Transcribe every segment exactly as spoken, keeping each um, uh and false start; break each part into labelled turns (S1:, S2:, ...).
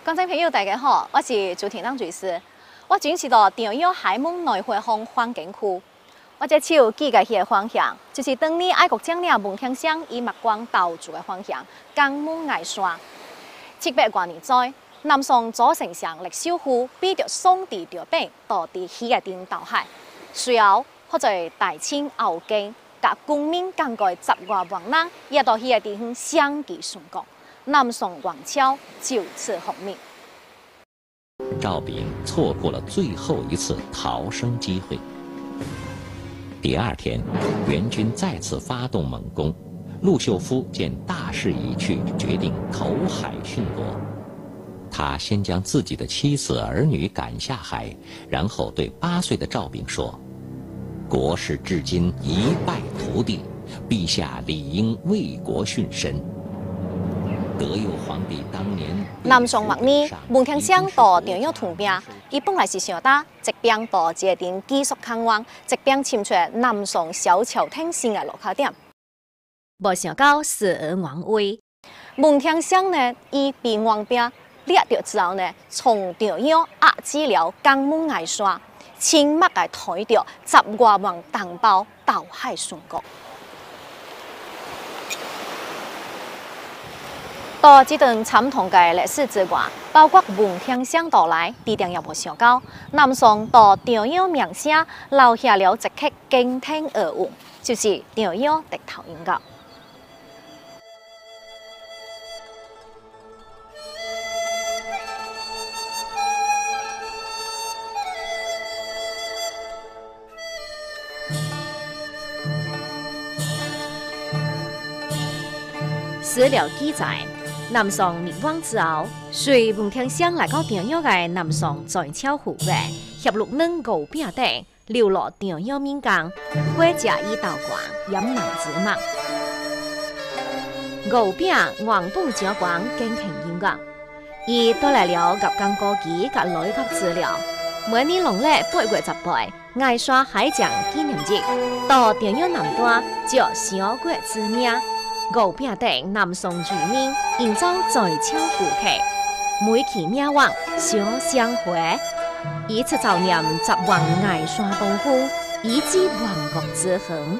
S1: 观众朋友，大家好，我是朱天浪律师。我今次到长阳海门内环风环境区，我这手举个迄个方向，就是当年爱国将领文天祥以目光投注的方向，江门崖山。七百多年在，南宋左丞相李秀富逼着宋帝调兵，到伫喜爱丁渡海，随后或在大清后期，甲军民共过十外万人，也到喜爱地方相继殉国。 南宋王朝就此覆灭。
S2: 赵炳错过了最后一次逃生机会。第二天，元军再次发动猛攻，陆秀夫见大势已去，决定投海殉国。他先将自己的妻子儿女赶下海，然后对八岁的赵炳说：“国事至今一败涂地，陛下理应为国殉身。” 德佑皇帝当年，
S1: 南宋末年，文天祥到长阳屯兵，伊本来是想打直兵到界定继续抗王，直兵侵取南宋小朝廷新的落脚点。没想到死而亡危，文天祥呢，伊被王兵掠到之后呢，从长阳压制了江门崖山，清末嘅推着十外万同胞渡海殉国。 到这段惨痛嘅历史之外，包括文天祥到来，地点也无想到，南宋到长阳名声留下了一刻惊天而闻，就是长阳直头音乐。史料记载。 南宋灭亡之后，随文天祥来到长阳的南宋在朝护卫，协六能五饼等流落长阳民间，火食以道观，掩盲之目。五饼原本掌管监听音乐，伊带来了粤江歌剧甲内阁资料。每年农历八月十八，崖山海将纪念日，到长阳南端借小国之名。 五饼等南宋居民营造在朝顾客，每期庙望小相会，以此悼念十万崖山东风，以至亡国之恨。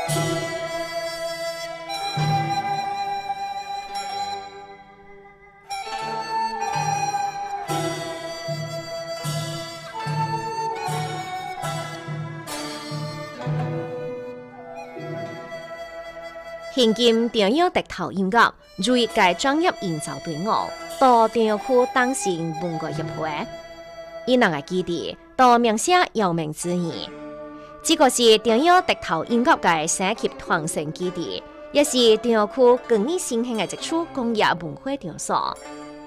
S1: 现今长阳直头音乐为该专业营造队伍，到长阳区当信文乐协会，以人个基地到名声有名之言。这个是长阳直头音乐嘅升级传承基地，也是长阳区更年新兴嘅一处工业文化场所。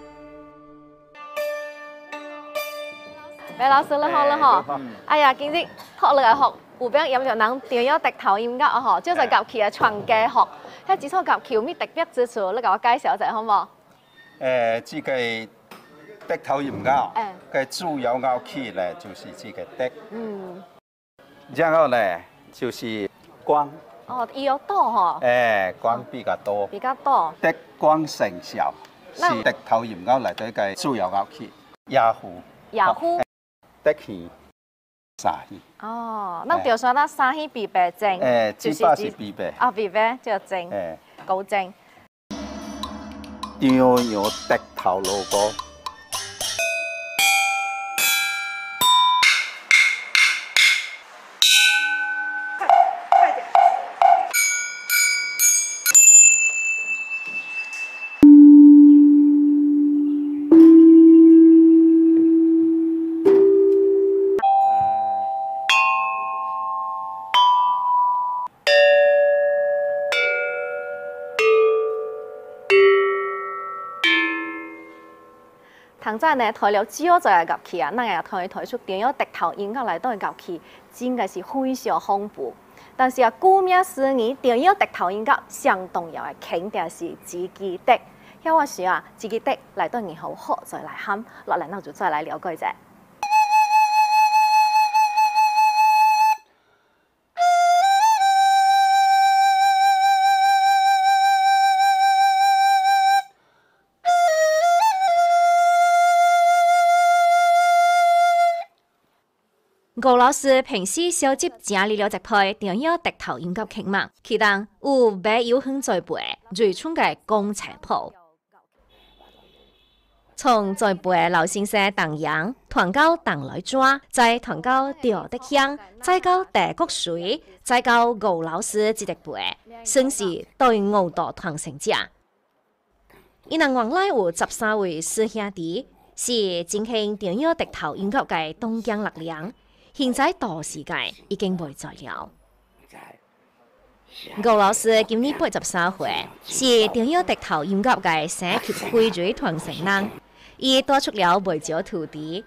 S1: 喂，老师你好，你好。哎呀，今日學你個學。 有邊有冇人長陽直頭音樂啊？嗬，即係樂器嘅傳家學，喺幾首樂器有咩特別之處？你給我介紹一下好唔好？
S3: 誒，這個笛頭音樂，嘅主要樂器咧就是這個笛。嗯。然後咧就是光。
S1: 哦，伊有多嗬。
S3: 誒，光比較多。
S1: 比較多。
S3: 笛光成效是笛頭音樂嚟到嘅主要樂器。雅虎。
S1: 雅虎。
S3: 笛器。 沙戲
S1: 哦，咱就說咱沙戲必備證，
S3: 誒，就是是必備，
S1: 啊必備就證，誒，高證。
S3: 長陽笛頭 logo。
S1: 現在呢，台了少咗嘅樂器啊，咱也可以推出長陽笛頭音樂嚟到嘅樂器，真嘅是非常豐富。但是啊，顧名思義，長陽笛頭音樂相重要嘅肯定是自己笛。遐我想啊，自己笛嚟到然後好再來喊，落嚟我就再來了解一下。 吴老师平时收集家里了一批电影特投音乐曲目，其中有别有很栽培最初嘅工程谱。从栽培老先生唐阳，传到唐来抓，再传到赵德香，再到戴国水，再到吴老师这一辈，算是对五代传承者。伊人原来有十三位师兄弟，是进行电影特投音乐嘅东江力量。现在大时界已经袂在了。吴老师今年八十三岁，是电影特投音乐嘅省级会嘴传承人。伊带出了袂少徒弟。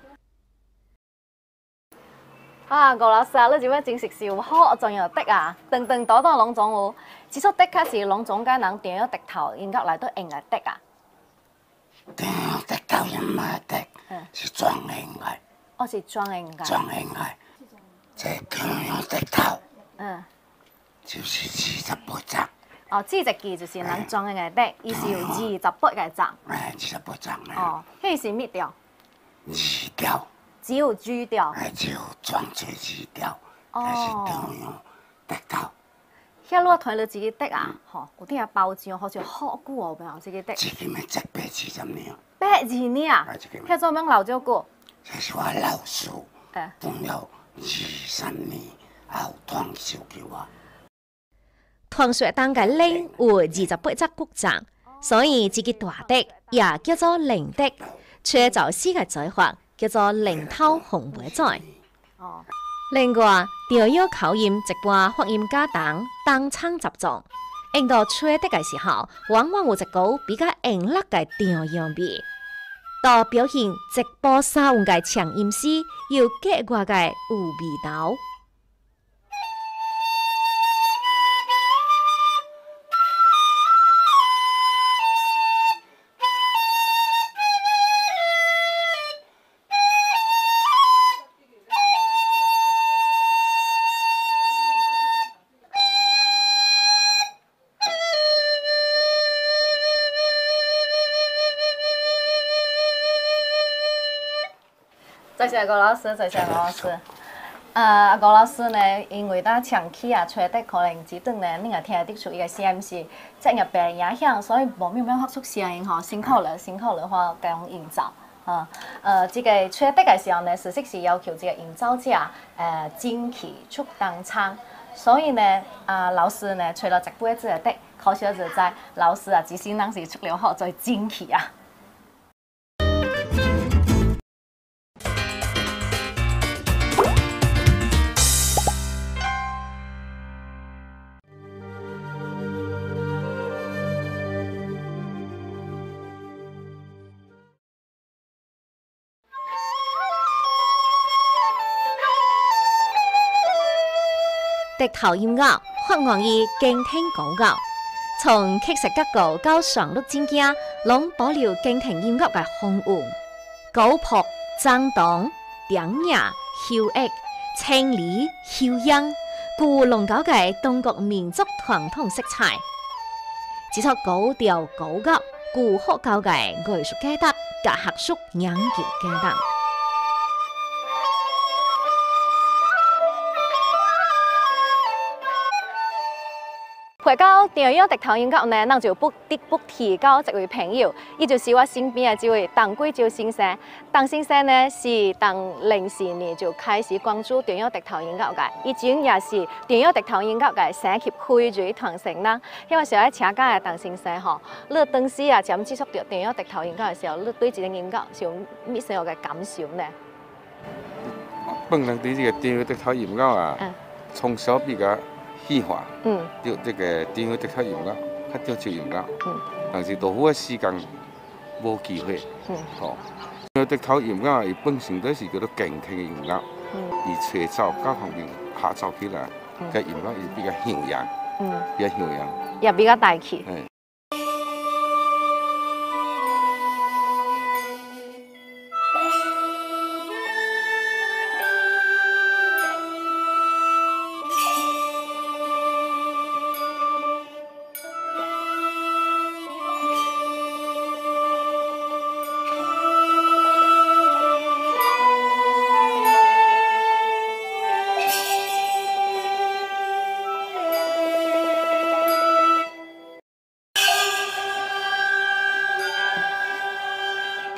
S1: 啊，吴老师啊，你做咩真是笑好，仲有得啊？顿顿多多拢总有，只出的确是拢总间人电影特投音乐来都用来得啊。
S4: 电影特投音乐得，是专用嘅。
S1: 哦，是专用嘅。
S4: 专用嘅，这电影特投，
S1: 嗯，
S4: 就是二十八集。
S1: 哦，这一季就是人装嘅嘅的，伊是有二十八个集。
S4: 哎，二十八集咧。
S1: 哦，迄是咩调？
S4: 二调。
S1: 只有 G 调。
S4: 哎，只有专做二调，还是电影特投。
S1: 遐我睇到自己的啊，吼，有啲啊包装好似好久哦，袂有自己的。
S4: 自己咪值八二十年。
S1: 八二年啊？遐做咩留咗久？
S4: 这是我老师，办了二十年后传授给我。
S1: 传说当嘅令有二十八只国章，所以这个大的也叫做灵的，却就四个做法叫做灵头红梅仔。哦。另外，电影考验一般发音家当当唱集中，用到吹的嘅时候，往往有一股比较硬辣嘅电影味。到表现直播沙韵嘅长音时，又格外嘅有味道。多谢郭老师，多谢郭老师。呃，郭老师呢，因为咱长期啊吹得可能只顿呢，你也听得出伊个声音是职业病影响，所以无没有办法发出声音吼，辛苦了，辛苦了话这样营造。啊，呃，这个吹得的时候呢，实际是要求这个营造者呃精气出当唱，所以呢，啊老师呢吹了十八支的的，可惜就在老师啊，自身当时出了好在精气啊。特投音乐发源于经典古乐，从曲式结构到旋律之间，拢保留经典音乐嘅风韵、古朴、张动、典雅、优雅、清丽、悠扬，具浓厚嘅中国民族传统色彩。这首古调古乐具好高嘅艺术价值，甲学术研究价值。回到电影特投音乐呢，咱就不得不提到这位朋友，伊就是我身边的这位邓贵洲先生。邓先生呢是从零四年就开始关注电影特投音乐嘅，伊前也是电影特投音乐嘅省级会嘴传承人。因为想要请教的邓先生吼，你当时啊，怎接触到电影特投音乐的时候，你对这个音乐是有咩什么嘅感受呢？
S5: 本人对这个电影特投音乐啊，从小比较喜欢，嗯，就这个电影特投音乐，较追求音乐，嗯，但是多好时间无机会，嗯，哦，电影特投音乐伊本身都是叫做静听的音乐，嗯，而吹奏各方面合奏起来，个音乐伊比较响亮，嗯，比较响亮，
S1: 也比较大气，
S5: 嗯。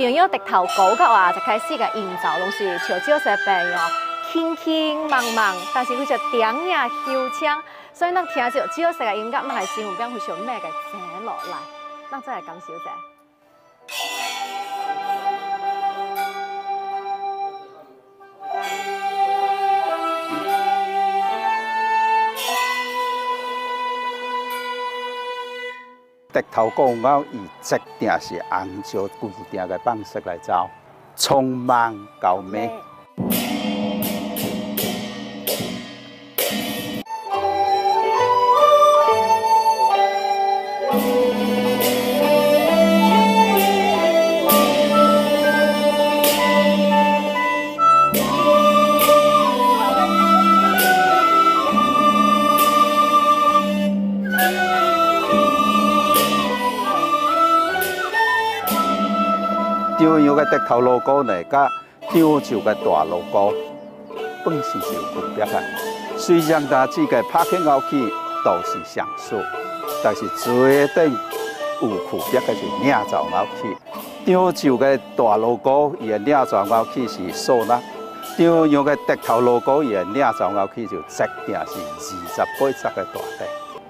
S1: 中央直头高角啊，就开始个营造拢是像少些病哦，轻轻慢慢，但是佢就点呀休腔，所以咱听着少些个音乐，咱系心有变非常咩个静落来，咱再来感受者。
S3: 直头讲到以一定是按照规定的方式来走，匆忙到尾。中央的直头锣鼓呢，甲张袖的大锣鼓本身是有区别的。虽然它这个拍起乐器都是相似，但是最顶有区别的是领奏乐器。张袖的大锣鼓伊的领奏乐器是唢呐，中央的直头锣鼓伊的领奏乐器就一定是二十八十的大笛。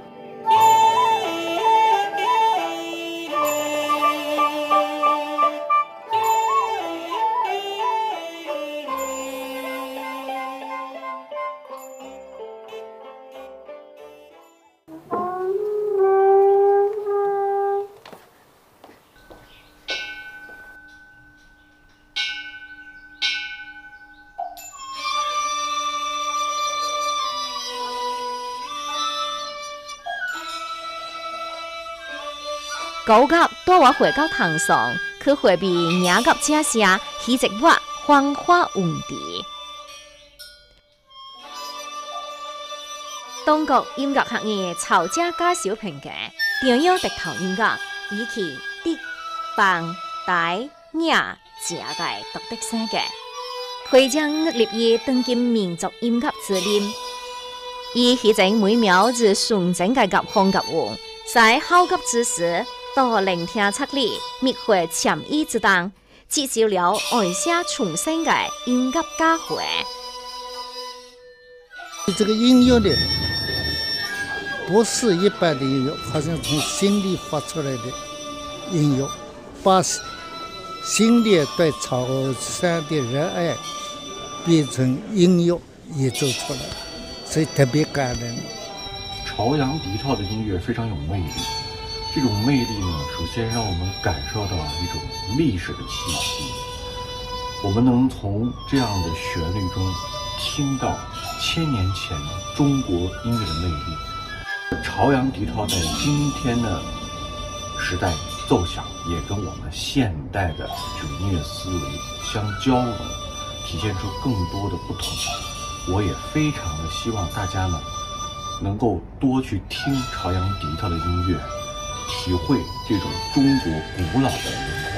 S1: 高甲带我回到堂上，去回避野甲车声，喜直我芳花红地。中国音乐学院曹家家小评价，中央直头音乐以其滴、放、带、雅、正嘅独特性格，可将立业当今民族音乐之林。以喜整每秒之纯正嘅乐风乐韵，在考级之时。多聆听策理，密会潜意之当，接受了外下重生的音乐家会。
S6: 这个音乐呢，不是一般的音乐，好像从心里发出来的音乐，把心里对潮汕的热爱变成音乐演奏出来，所以特别感人。
S7: 朝阳笛套的音乐非常有魅力。这种魅力呢，首先让我们感受到一种历史的气息。我们能从这样的旋律中听到千年前中国音乐的魅力。朝阳笛套在今天的时代奏响，也跟我们现代的这种音乐思维相交融，体现出更多的不同。我也非常的希望大家呢，能够多去听朝阳笛套的音乐。体会这种中国古老的文化。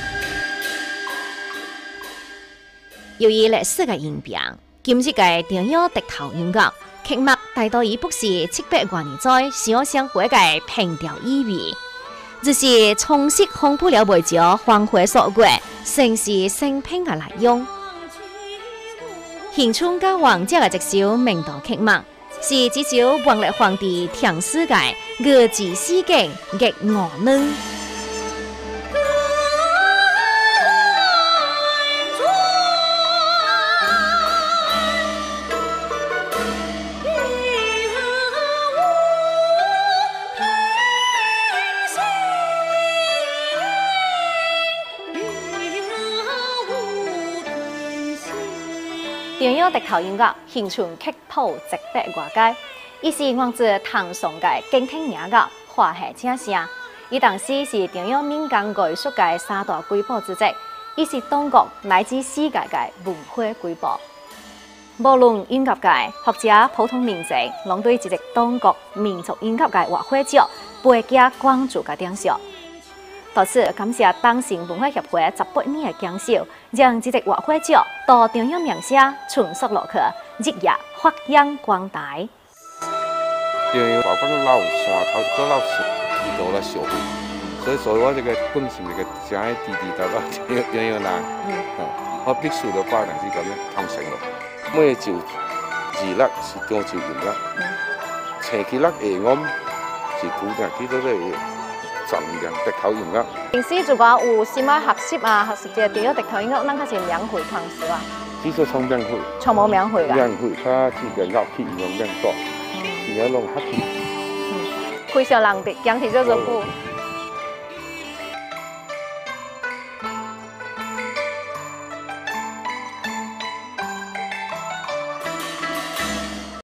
S1: 由于历史的演变，今日嘅中央直头音乐，曲目大多已不是七百多年在小生活嘅平调意味，就是充实丰富了未少黄花所过、城市生拼嘅内容。现春加王者嘅一首明道曲目。是至少皇历皇帝听世界俄治诗经嘅我们。中央直头音乐形成曲谱值得外界，伊是源自唐宋嘅经典音乐华夏正声。伊当时是中央民间艺术界三大瑰宝之一，伊是中国乃至世界嘅文化瑰宝。无论音乐界、学者、普通民众，拢对一个中国民族音乐界活会者倍加关注嘅点上。在此感谢当行文化协会十八年嘅坚守，让这个活会者到中央名声传述落去，日夜发扬光大。
S5: 中央包括老山头个老师，伊做了小会， 所以所以我这个本身这个真系地地道道样样难，我必须要把人是咁样通成咯。每就二粒是中朝盐粒，青起粒下暗是古人幾多都係盡量滴頭鹽粒。
S1: 平時如果有什麼合適啊，合適嘅地咗滴頭鹽粒，咱較是免費通銷啊。
S5: 只係充免費，
S1: 充冇免費㗎。
S5: 免費，它自己咬起用免多，而家弄黑起。
S1: 嗯，開銷人哋講起咗就苦。